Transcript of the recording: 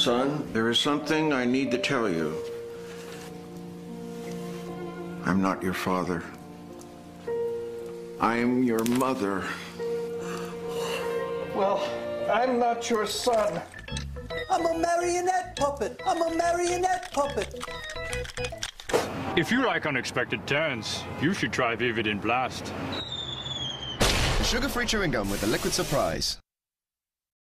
Son, there is something I need to tell you. I'm not your father. I'm your mother. Well, I'm not your son. I'm a marionette puppet. I'm a marionette puppet. If you like unexpected turns, you should try Vivid in Blast. Sugar-free chewing gum with a liquid surprise.